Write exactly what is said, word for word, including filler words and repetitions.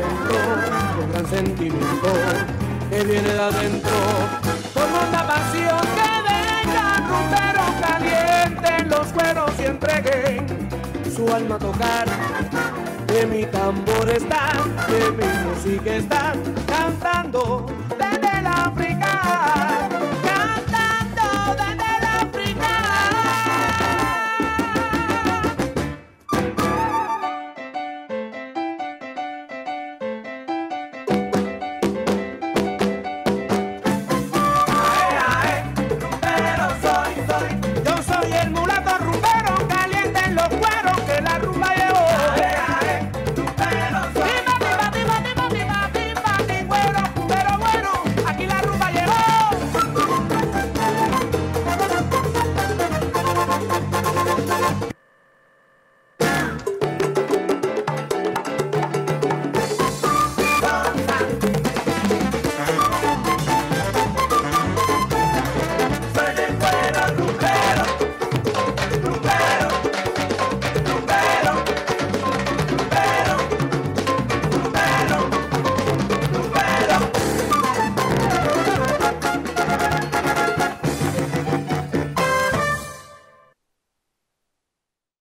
adentro, con gran sentimiento que viene de adentro, como una pasión que deja rumbero caliente en los cueros y entregué su alma a tocar. De mi tambor está, de mi música está, canta